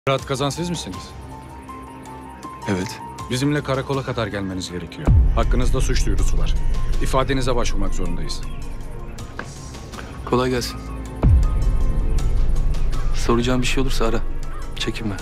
Fırat Kazan siz misiniz? Evet. Bizimle karakola kadar gelmeniz gerekiyor. Hakkınızda suç duyurusu var. İfadenize başvurmak zorundayız. Kolay gelsin. Soracağım bir şey olursa ara. Çekinme.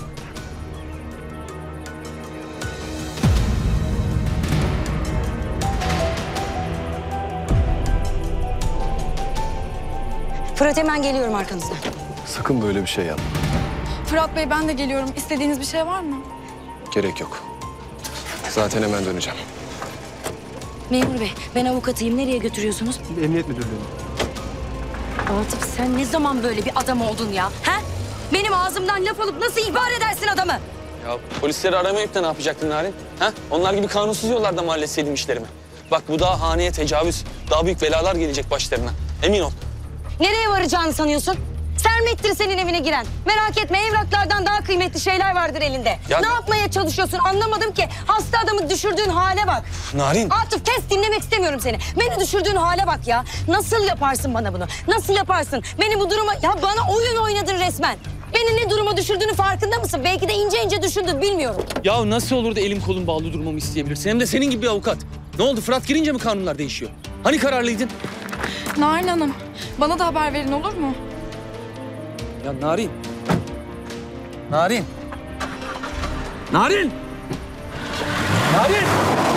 Fırat hemen geliyorum arkanızdan. Sakın böyle bir şey yapma. Fırat Bey ben de geliyorum. İstediğiniz bir şey var mı? Gerek yok. Zaten hemen döneceğim. Memur bey ben avukatıyım. Nereye götürüyorsunuz? Emniyet müdürlüğüne. Atıf sen ne zaman böyle bir adam oldun ya? He? Benim ağzımdan laf alıp nasıl ihbar edersin adamı? Ya polisleri aramayıp da ne yapacaktın Narin? Ha? Onlar gibi kanunsuz yollardan mı halletseydim işlerimi? Bak bu daha haneye tecavüz, daha büyük belalar gelecek başlarına. Emin ol. Nereye varacağını sanıyorsun? Sermettir senin evine giren. Merak etme evraklardan daha kıymetli şeyler vardır elinde. Ya- Ne yapmaya çalışıyorsun anlamadım ki. Hasta adamı düşürdüğün hale bak. Narin. Atıf kes dinlemek istemiyorum seni. Beni düşürdüğün hale bak ya. Nasıl yaparsın bana bunu? Nasıl yaparsın? Beni bu duruma... Ya bana oyun oynadın resmen. Beni ne duruma düşürdüğünü farkında mısın? Belki de ince ince düşündün bilmiyorum. Ya nasıl olur da elim kolum bağlı durmamı isteyebilirsin? Hem de senin gibi bir avukat. Ne oldu Fırat girince mi kanunlar değişiyor? Hani kararlıydın? Narin Hanım, bana da haber verin olur mu? Ya Narin. Narin. Narin. Narin.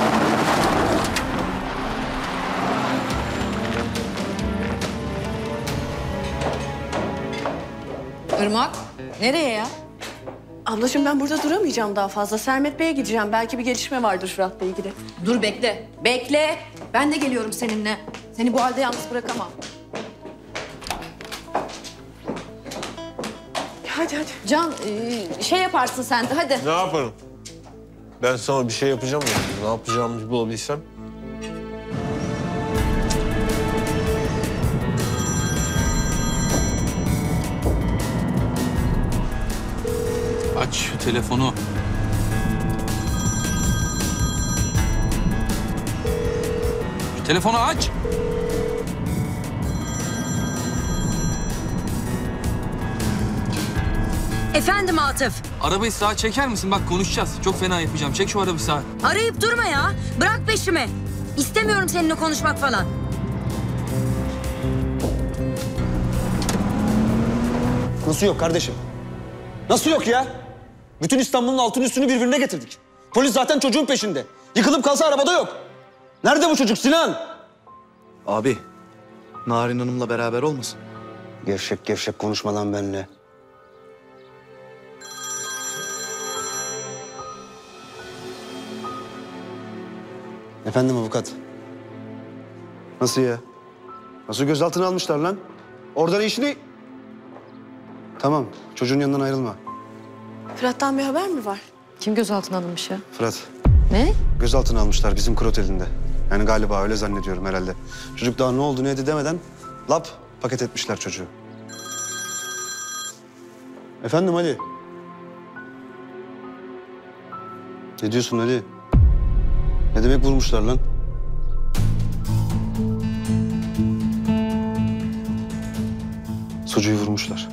Irmak, nereye ya? Ablacığım ben burada duramayacağım daha fazla. Sermet Bey'e gideceğim. Belki bir gelişme vardır Fırat'la ilgili. Dur bekle, bekle. Ben de geliyorum seninle. Seni bu halde yalnız bırakamam. Hadi hadi. Can, şey yaparsın sen de hadi. Ne yaparım? Ben sana bir şey yapacağım ya. Ne yapacağımı bulabilsem. Aç şu telefonu. Şu telefonu aç. Efendim Atıf. Arabayı sağa çeker misin? Bak konuşacağız. Çok fena yapacağım. Çek şu arabayı sağa. Arayıp durma ya. Bırak peşimi. İstemiyorum seninle konuşmak falan. Nasıl yok kardeşim? Nasıl yok ya? Bütün İstanbul'un altını üstünü birbirine getirdik. Polis zaten çocuğun peşinde. Yıkılıp kalsa arabada yok. Nerede bu çocuk Sinan? Abi, Narin Hanım'la beraber olmasın? Gevşek gevşek konuşma lan benimle. Efendim avukat. Nasıl ya? Nasıl gözaltına almışlar lan? Orada ne işini... Tamam, çocuğun yanından ayrılma. Fırat'tan bir haber mi var? Kim gözaltına alınmış ya? Fırat, Ne? gözaltına almışlar bizim Kurot elinde. Yani galiba öyle zannediyorum herhalde. Çocuk daha ne oldu ne yedi demeden lap paket etmişler çocuğu. Efendim Ali? Ne diyorsun Ali? Ne demek vurmuşlar lan? Sucuyu vurmuşlar.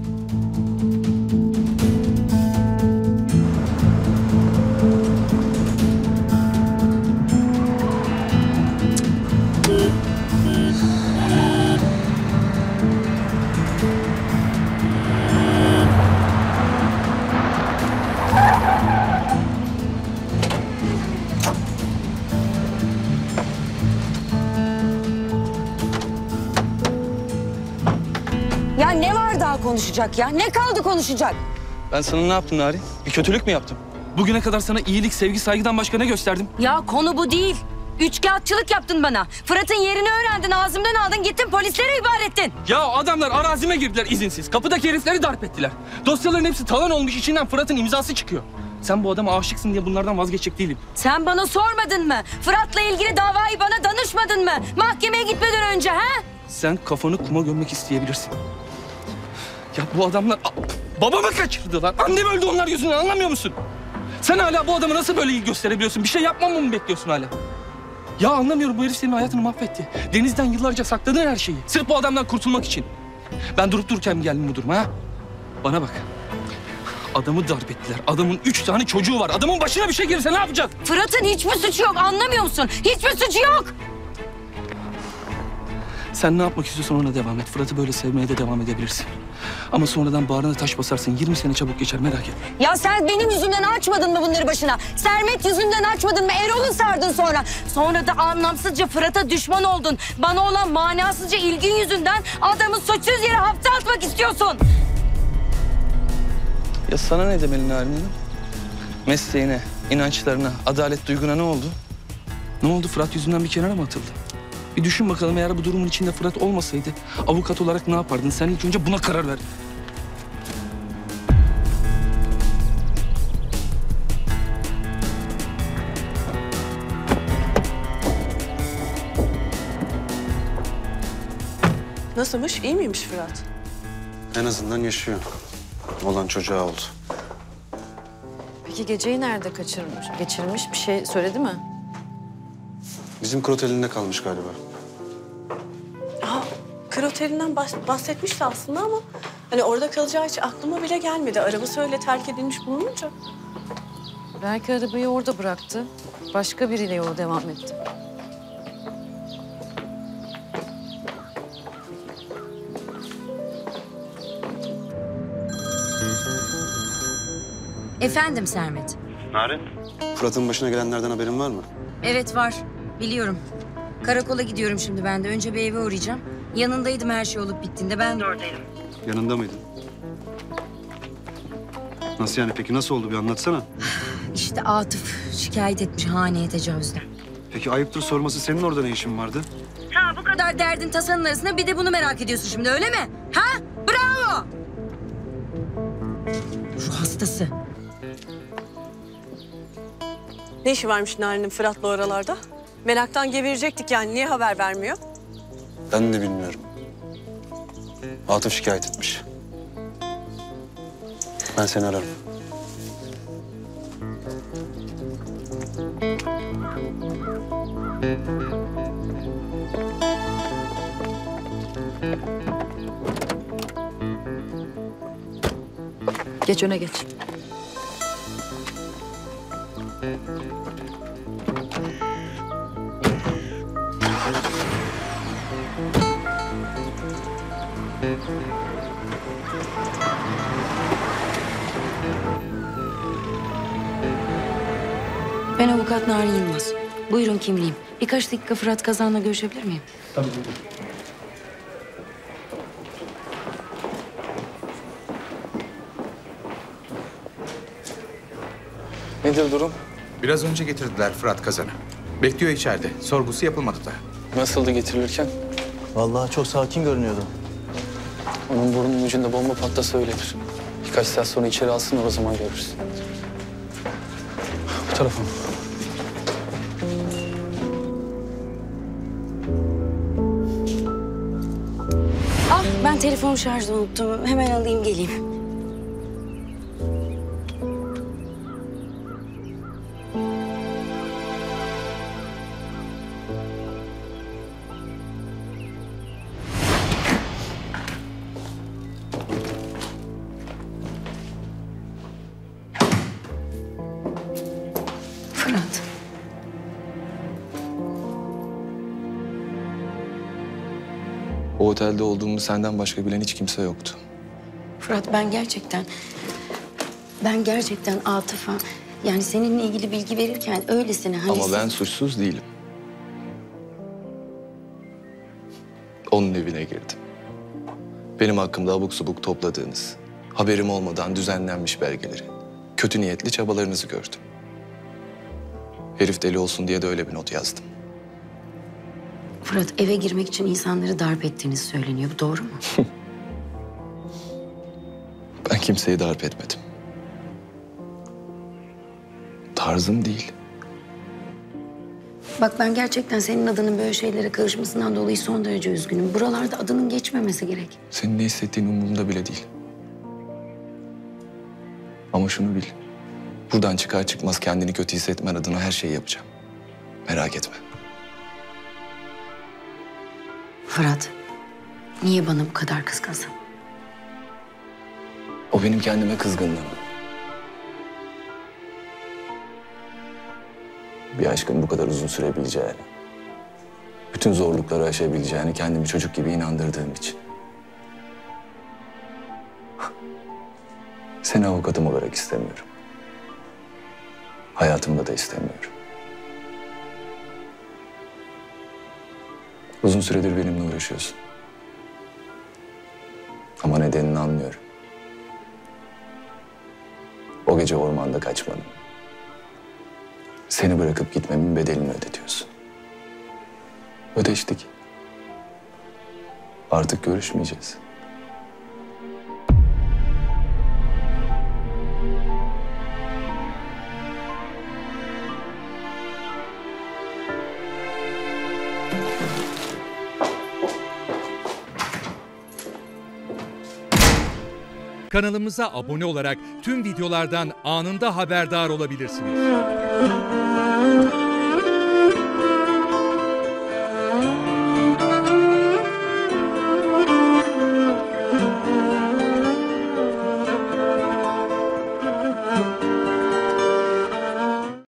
Ya ne var daha konuşacak ya? Ne kaldı konuşacak? Ben sana ne yaptım Narin? Bir kötülük mü yaptım? Bugüne kadar sana iyilik, sevgi, saygıdan başka ne gösterdim? Ya konu bu değil. Üçkağıtçılık yaptın bana. Fırat'ın yerini öğrendin, ağzımdan aldın, gittin polislere ihbar ettin. Ya adamlar arazime girdiler izinsiz. Kapıdaki herifleri darp ettiler. Dosyaların hepsi talan olmuş, içinden Fırat'ın imzası çıkıyor. Sen bu adama aşıksın diye bunlardan vazgeçecek değilim. Sen bana sormadın mı? Fırat'la ilgili davayı bana danışmadın mı? Mahkemeye gitmeden önce ha? Sen kafanı kuma gömmek isteyebilirsin. Ya bu adamlar babamı kaçırdılar. Annem öldü onlar yüzünden, anlamıyor musun? Sen hala bu adamı nasıl böyle ilgi gösterebiliyorsun? Bir şey yapmamı mı bekliyorsun hala? Ya anlamıyorum, bu herif senin hayatını mahvetti. Deniz'den yıllarca sakladığın her şeyi. Sırf bu adamdan kurtulmak için. Ben durup dururken mi geldim bu duruma ha? Bana bak. Adamı darp ettiler. Adamın 3 tane çocuğu var. Adamın başına bir şey gelirse ne yapacağız? Fırat'ın hiçbir suçu yok, anlamıyor musun? Hiçbir suçu yok. Sen ne yapmak istiyorsan ona devam et. Fırat'ı böyle sevmeye de devam edebilirsin. Ama sonradan bağrına taş basarsın. 20 sene çabuk geçer, merak etme. Ya sen benim yüzümden açmadın mı bunları başına? Sermet yüzünden açmadın mı? Erol'u sardın sonra. Sonra da anlamsızca Fırat'a düşman oldun. Bana olan manasızca ilgin yüzünden adamı suçsuz yere hapse atmak istiyorsun. Ya sana ne demeli Narin Hanım? Mesleğine, inançlarına, adalet duyguna ne oldu? Ne oldu? Fırat yüzünden bir kenara mı atıldı? Bir düşün bakalım, eğer bu durumun içinde Fırat olmasaydı avukat olarak ne yapardın? Sen ilk önce buna karar ver. Nasılmış? İyi miymiş Fırat? En azından yaşıyor. Olan çocuğa oldu. Peki geceyi nerede geçirmiş? Bir şey söyledi mi? Bizim krot elinde kalmış galiba. Kır otelinden bahsetmişti aslında ama... ...hani orada kalacağı hiç aklıma bile gelmedi. Arabası öyle terk edilmiş bulununca. Belki arabayı orada bıraktı. Başka biriyle yola devam etti. Efendim Sermet. Fırat'ın başına gelenlerden haberin var mı? Evet var, biliyorum. Karakola gidiyorum şimdi ben de. Önce bir eve uğrayacağım. Yanındaydım her şey olup bittiğinde, ben de oradaydım. Yanında mıydın? Nasıl yani? Peki nasıl oldu? Bir anlatsana. İşte Atıf şikayet etmiş haneye tecavüzden. Peki ayıptır sorması, senin orada ne işin vardı? Ha, bu kadar derdin tasanın arasında bir de bunu merak ediyorsun şimdi, öyle mi? Ha? Bravo! Ruh hastası. Ne işi varmış Narin'in Fırat'la oralarda? Meraktan geberecektik yani. Niye haber vermiyor? Ben de bilmiyorum. Atıf şikayet etmiş. Ben seni ararım. Geç öne geç. Ben avukat Narin Yılmaz. Buyurun kimliğim. Birkaç dakika Fırat Kazan'la görüşebilir miyim? Tabii. Nedir durum? Biraz önce getirdiler Fırat Kazan'ı. Bekliyor içeride. Sorgusu yapılmadı da. Nasıldı getirilirken? Vallahi çok sakin görünüyordu. Onun burnunun ucunda bomba patlasa öyledir. Birkaç saat sonra içeri alsınlar, o zaman görürsün. Bu tarafa mı? Ah, ben telefonu şarjda unuttum. Hemen alayım geleyim. Fırat. O otelde olduğumu senden başka bilen hiç kimse yoktu. Fırat, ben gerçekten Atıf'a, yani seninle ilgili bilgi verirken öylesine hani... Ama ben suçsuz değilim. Onun evine girdim. Benim hakkımda abuk subuk topladığınız, haberim olmadan düzenlenmiş belgeleri, kötü niyetli çabalarınızı gördüm. Herif deli olsun diye de öyle bir not yazdım. Fırat, eve girmek için insanları darp ettiğiniz söyleniyor. Bu doğru mu? Ben kimseyi darp etmedim. Tarzım değil. Bak, ben gerçekten senin adının böyle şeylere karışmasından dolayı son derece üzgünüm. Buralarda adının geçmemesi gerek. Senin ne hissettiğin umurumda bile değil. Ama şunu bil. Buradan çıkar çıkmaz kendini kötü hissetmen adına her şeyi yapacağım. Merak etme. Fırat, niye bana bu kadar kızgınsın? O benim kendime kızgınlığım. Bir aşkın bu kadar uzun sürebileceğini, bütün zorlukları aşabileceğini kendimi çocuk gibi inandırdığım için. Seni avukatım olarak istemiyorum. Hayatımda da istemiyorum. Uzun süredir benimle uğraşıyorsun. Ama nedenini anlıyorum. O gece ormanda kaçmanın, seni bırakıp gitmemin bedelini ödetiyorsun. Ödeştik. Artık görüşmeyeceğiz. Kanalımıza abone olarak tüm videolardan anında haberdar olabilirsiniz.